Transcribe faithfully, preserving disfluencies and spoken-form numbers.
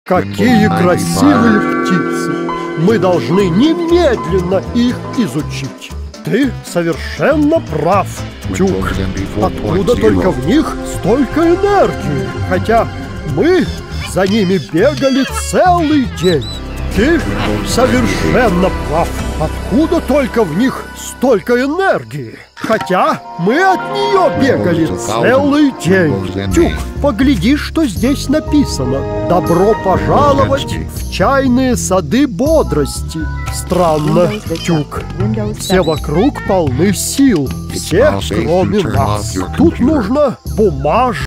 Какие красивые птицы! Мы должны немедленно их изучить. Ты совершенно прав, Тюк. Откуда только в них столько энергии? Хотя мы за ними бегали целый день. Ты совершенно прав. Откуда только в них столько энергии? Хотя мы от нее бегали целый день. Тюк, погляди, что здесь написано. Добро пожаловать в чайные сады бодрости. Странно, Тюк. Все вокруг полны сил. Все, кроме нас. Тут нужно бумажное